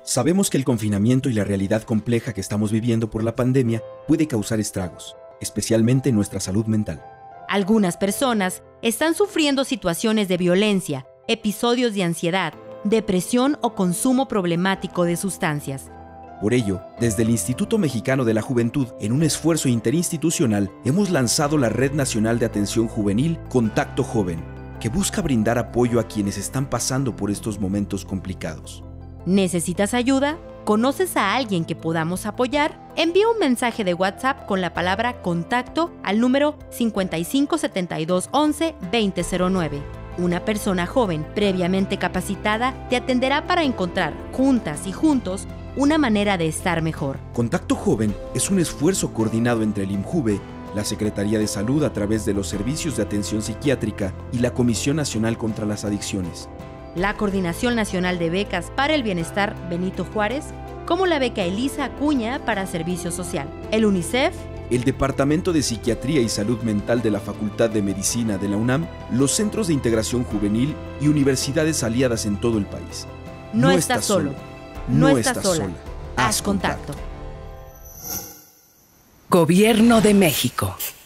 Sabemos que el confinamiento y la realidad compleja que estamos viviendo por la pandemia puede causar estragos, especialmente en nuestra salud mental. Algunas personas están sufriendo situaciones de violencia, episodios de ansiedad, depresión o consumo problemático de sustancias. Por ello, desde el Instituto Mexicano de la Juventud, en un esfuerzo interinstitucional, hemos lanzado la Red Nacional de Atención Juvenil Contacto Joven, que busca brindar apoyo a quienes están pasando por estos momentos complicados. ¿Necesitas ayuda? ¿Conoces a alguien que podamos apoyar? Envía un mensaje de WhatsApp con la palabra contacto al número 55 72 11 2009. Una persona joven previamente capacitada te atenderá para encontrar, juntas y juntos, una manera de estar mejor. Contacto Joven es un esfuerzo coordinado entre el IMJUVE, la Secretaría de Salud a través de los Servicios de Atención Psiquiátrica y la Comisión Nacional contra las Adicciones. La Coordinación Nacional de Becas para el Bienestar Benito Juárez, como la beca Elisa Acuña para Servicio Social, el UNICEF, el Departamento de Psiquiatría y Salud Mental de la Facultad de Medicina de la UNAM, los Centros de Integración Juvenil y universidades aliadas en todo el país. No estás solo. No estás sola. Haz contacto. Gobierno de México.